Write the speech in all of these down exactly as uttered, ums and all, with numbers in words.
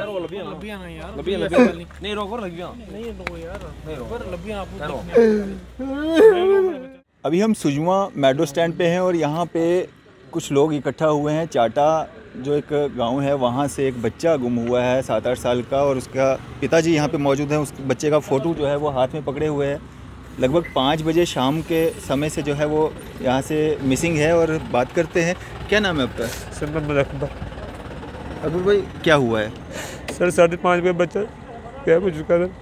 वो लबियां लबियां ना यार, लबियां लबियां नहीं रोको लबियां नहीं रोको यार, नहीं रोको लबियां आप। अभी हम सुजमा मेट्रो स्टैंड पे हैं और यहाँ पे कुछ लोग इकट्ठा हुए हैं। चाटा जो एक गांव है वहाँ से एक बच्चा गुम हुआ है सात आठ साल का, और उसका पिताजी यहाँ पे मौजूद हैं। उस बच्चे का फ़ोटो जो है वो हाथ में पकड़े हुए है। लगभग पाँच बजे शाम के समय से जो है वो यहाँ से मिसिंग है। और बात करते हैं, क्या नाम है आपका? सर मोहम्मद अकबर। अकबर भाई, क्या हुआ है? सर साढ़े पाँच बजे बच्चा क्या हो चुका था।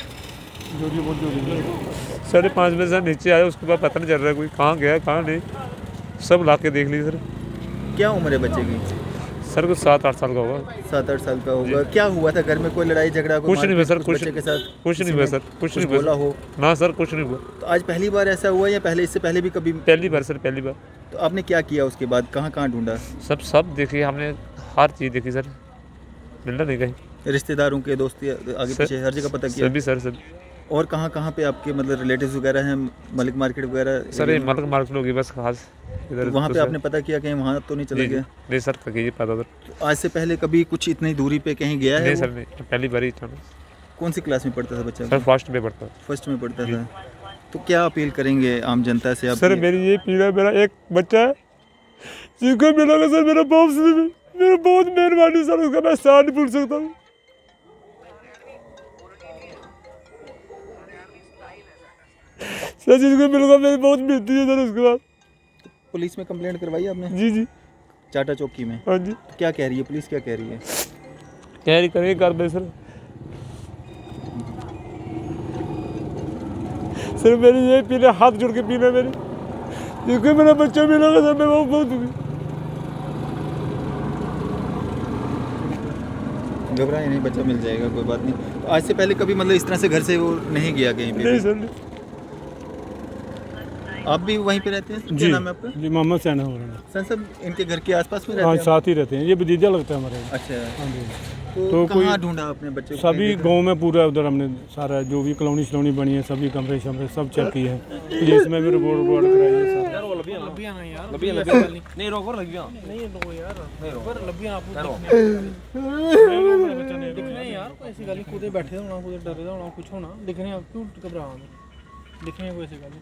साढ़े पाँच बजे सर नीचे आया, उसके बाद पता नहीं चल रहा कोई कहाँ गया कहाँ नहीं, सब ला के देख ली सर। क्या उम्र है बच्चे की? सर कुछ सात आठ साल का होगा। सात आठ साल का होगा। क्या हुआ था घर में? कोई लड़ाई झगड़ा? कुछ नहीं हुआ सर, कुछ बच्चे के साथ कुछ नहीं हुआ सर, कुछ नहीं बोला हो ना सर, कुछ नहीं हुआ। तो आज पहली बार ऐसा हुआ या पहले इससे पहले भी कभी? पहली बार सर, पहली बार। तो आपने क्या किया उसके बाद? कहाँ कहाँ ढूंढा? सब सब देखी हमने, हर चीज़ देखी सर, मिलना नहीं कहीं। रिश्तेदारों के, दोस्ती, आगे पीछे हर जगह पता किया? सभी सर सब। और कहाँ कहाँ पे आपके मतलब रिलेटिव्स वगैरह हैं? मलिक मार्केट वगैरह? सर ये मलिक मार्केट होगी बस खास इधर। तो वहाँ पे आपने पता किया कहीं वहाँ तो नहीं चला गया? नहीं सर, कहीं पता सर। तो आज से पहले कभी कुछ इतनी दूरी पे कहीं गया है? नहीं सर, नहीं, पहली बार ही। कौन सी क्लास में पढ़ता था बच्चा? सर फर्स्ट में पढ़ता। फर्स्ट में पढ़ता था। तो क्या अपील करेंगे आम जनता से आप? सर मेरी ये पीड़ा, मेरा एक बच्चा है जिसको मिलोगे सर, मेरा बहुत मेरा बहुत मेहरबानी सर, उसका मैं साथ नहीं भूल सकता हूँ। सर जिसको मिलूंगा मेरी बहुत मिलती है सर। उसके बाद पुलिस में कंप्लेंट करवाई आपने? जी जी, चाटा चौकी में। हाँ जी। तो क्या कह रही है पुलिस? क्या कह रही है? कह रही करेंगे कार्रवाई सर। सर मेरी ये पीने, हाथ जोड़ के पीना मेरी, जिसको मेरा बच्चा मिलेगा सर मैं बहुत बहुत दुखी। घबराए नहीं, बच्चा मिल जाएगा, कोई बात नहीं। तो आज से पहले कभी मतलब इस तरह से घर से वो नहीं गया कहीं पे? नहीं सर, नहीं। आप भी वहीं पे रहते हैं? क्या नाम है आपका? जी मोहम्मद सैना हो रहा है। सर सब इनके घर के आसपास में रहते हाँ हैं? साथ ही रहते हैं, ये भतीजा लगता है हमारे। अच्छा। हाँ जी। तो, तो कहाँ ढूंढा आपने बच्चे को? सभी गांव में पूरा उधर हमने सारा जो भी कॉलोनी सलोनी बनी है, सभी कमरे शमरे सब चेक किए हैं। पुलिस में भी रिपोर्ट रिपोर्ट कराई है यार, वो लबियां लबियां ना यार, लबियां लबियां नहीं रोको लबियां नहीं रोको यार, नहीं रोको लबियां आप दिखने यार, ऐसी गली कूदे बैठे होना, कूदे डरे होना, कुछ होना दिखने, आप क्यों घबरा दिखने कोई ऐसी गली?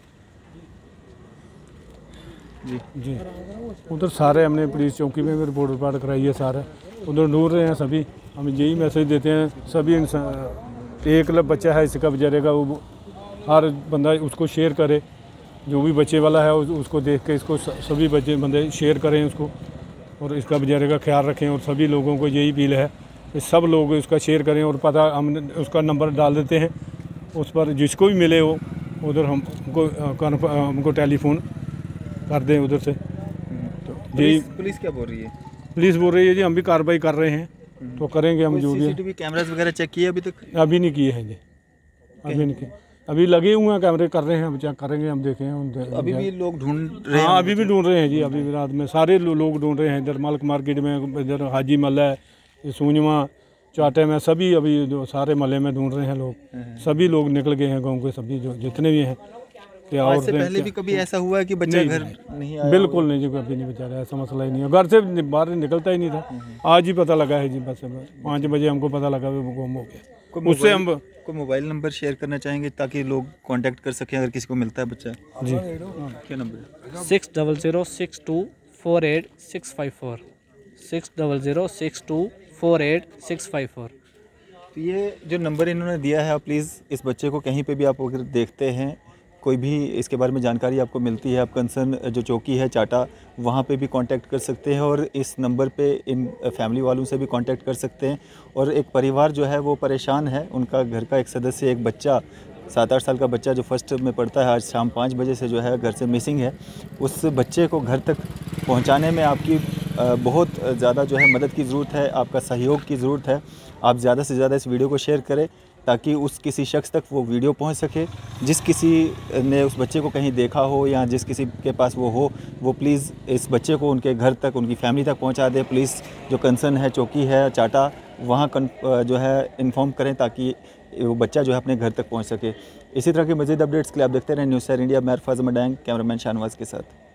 जी जी। उधर सारे हमने पुलिस चौकी में भी रिपोर्ट रिपोर्ट कराई है सारे, उधर ढूंढ रहे हैं सभी। हम यही मैसेज देते हैं सभी इंसान, एक बच्चा है इसका बेचारे का, वो हर बंदा उसको शेयर करे, जो भी बच्चे वाला है उसको देख के इसको सभी बच्चे बंदे शेयर करें उसको, और इसका बेचारे का ख्याल रखें। और सभी लोगों को यही अपील है कि सब लोग उसका शेयर करें। और पता हम उसका नंबर डाल देते हैं, उस पर जिसको भी मिले वो उधर हमको हमको टेलीफोन कर दें उधर से। तो पुलिस, पुलिस क्या बोल रही है? पुलिस बोल रही है जी हम भी कार्रवाई कर रहे हैं, तो करेंगे हम जो भी। सीसीटीवी कैमरास वगैरह चेक किए अभी तक? अभी नहीं किए हैं जी, अभी नहीं किए, अभी लगे हुए हैं कैमरे, कर रहे हैं, हम चेक करेंगे, हम देखें। तो अभी भी लोग ढूंढ रहे हैं? हाँ अभी भी ढूंढ रहे हैं जी, अभी भी रात में सारे लोग ढूंढ रहे हैं। इधर मलिक मार्केट में, इधर हाजी महल है, सूंजमा, चाटे में, सभी अभी जो सारे महल्ले में ढूंढ रहे हैं लोग। सभी लोग निकल गए हैं गाँव के, सभी जो जितने भी हैं। आज से पहले भी कभी ऐसा हुआ है कि बच्चा घर नहीं आया? बिल्कुल नहीं जी, कभी नहीं बेचारा, ऐसा मसला ही नहीं है। घर से बाहर निकलता ही नहीं था, आज ही पता लगा है जी, बस पाँच बजे हमको पता लगा वो गुम हो गया। उससे हम कोई मोबाइल नंबर शेयर करना चाहेंगे ताकि लोग कांटेक्ट कर सकें अगर किसी को मिलता है बच्चा? जी। क्या number? Six double zero six two four eight six five four six double zero six two four eight six five four. तो ये जो नंबर इन्होंने दिया है, आप प्लीज़ इस बच्चे को कहीं पे भी आप अगर देखते हैं, कोई भी इसके बारे में जानकारी आपको मिलती है, आप कंसर्न जो चौकी है चाटा, वहाँ पे भी कांटेक्ट कर सकते हैं। और इस नंबर पे इन फैमिली वालों से भी कांटेक्ट कर सकते हैं। और एक परिवार जो है वो परेशान है, उनका घर का एक सदस्य, एक बच्चा, सात आठ साल का बच्चा जो फर्स्ट में पढ़ता है, आज शाम पाँच बजे से जो है घर से मिसिंग है। उस बच्चे को घर तक पहुँचाने में आपकी बहुत ज़्यादा जो है मदद की ज़रूरत है, आपका सहयोग की ज़रूरत है। आप ज़्यादा से ज़्यादा इस वीडियो को शेयर करें ताकि उस किसी शख्स तक वो वीडियो पहुंच सके। जिस किसी ने उस बच्चे को कहीं देखा हो या जिस किसी के पास वो हो, वो प्लीज़ इस बच्चे को उनके घर तक, उनकी फैमिली तक पहुंचा दे। पुलिस जो कंसर्न है चौकी है चाटा, वहाँ जो है इन्फॉर्म करें ताकि वो बच्चा जो है अपने घर तक पहुँच सके। इसी तरह के मज़ीद अपडेट्स के लिए आप देखते रहें न्यूज़ सैर इंडिया। मैं अरफाज मडैंग, कैमरामैन शाहनवाज के साथ।